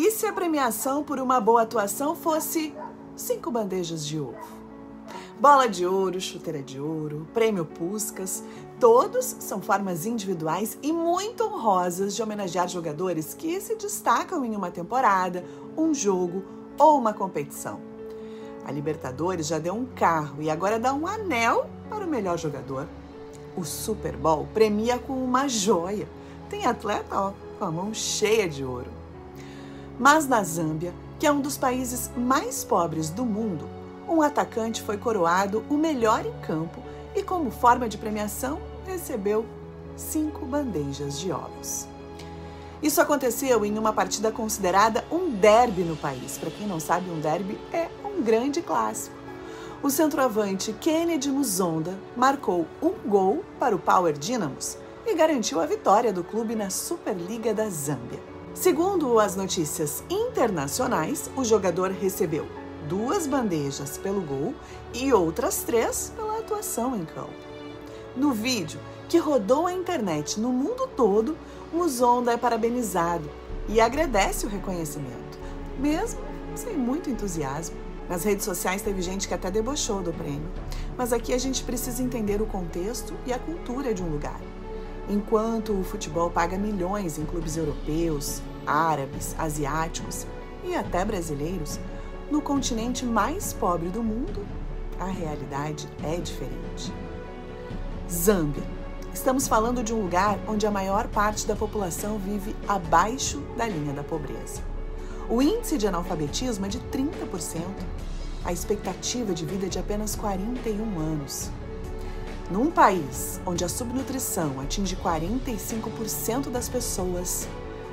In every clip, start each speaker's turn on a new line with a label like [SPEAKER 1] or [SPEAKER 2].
[SPEAKER 1] E se a premiação por uma boa atuação fosse 5 bandejas de ovo? Bola de ouro, chuteira de ouro, prêmio Puskás, todos são formas individuais e muito honrosas de homenagear jogadores que se destacam em uma temporada, um jogo ou uma competição. A Libertadores já deu um carro e agora dá um anel para o melhor jogador. O Super Bowl premia com uma joia. Tem atleta, com a mão cheia de ouro. Mas na Zâmbia, que é um dos países mais pobres do mundo, um atacante foi coroado o melhor em campo e, como forma de premiação, recebeu 5 bandejas de ovos. Isso aconteceu em uma partida considerada um derby no país. Para quem não sabe, um derby é um grande clássico. O centroavante Kennedy Musonda marcou um gol para o Power Dynamos e garantiu a vitória do clube na Superliga da Zâmbia. Segundo as notícias internacionais, o jogador recebeu 2 bandejas pelo gol e outras 3 pela atuação em campo. No vídeo, que rodou a internet no mundo todo, Musonda é parabenizado e agradece o reconhecimento, mesmo sem muito entusiasmo. Nas redes sociais teve gente que até debochou do prêmio, mas aqui a gente precisa entender o contexto e a cultura de um lugar. Enquanto o futebol paga milhões em clubes europeus, árabes, asiáticos e até brasileiros, no continente mais pobre do mundo, a realidade é diferente. Zâmbia. Estamos falando de um lugar onde a maior parte da população vive abaixo da linha da pobreza. O índice de analfabetismo é de 30%. A expectativa de vida é de apenas 41 anos. Num país onde a subnutrição atinge 45% das pessoas,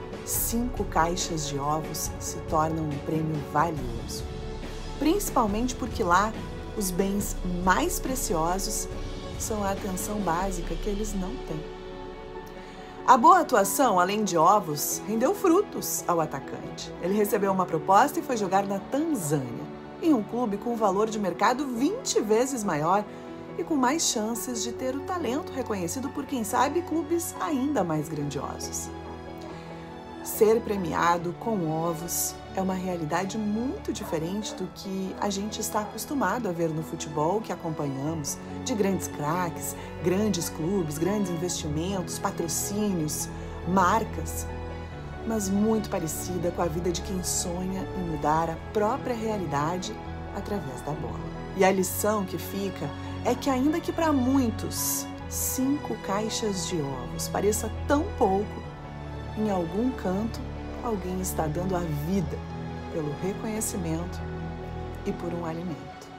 [SPEAKER 1] 5 caixas de ovos se tornam um prêmio valioso. Principalmente porque lá os bens mais preciosos são a atenção básica que eles não têm. A boa atuação, além de ovos, rendeu frutos ao atacante. Ele recebeu uma proposta e foi jogar na Tanzânia, em um clube com um valor de mercado 20 vezes maior e com mais chances de ter o talento reconhecido por, quem sabe, clubes ainda mais grandiosos. Ser premiado com ovos é uma realidade muito diferente do que a gente está acostumado a ver no futebol que acompanhamos, de grandes craques, grandes clubes, grandes investimentos, patrocínios, marcas, mas muito parecida com a vida de quem sonha em mudar a própria realidade através da bola. E a lição que fica é que, ainda que para muitos 5 caixas de ovos pareça tão pouco, em algum canto alguém está dando a vida pelo reconhecimento e por um alimento.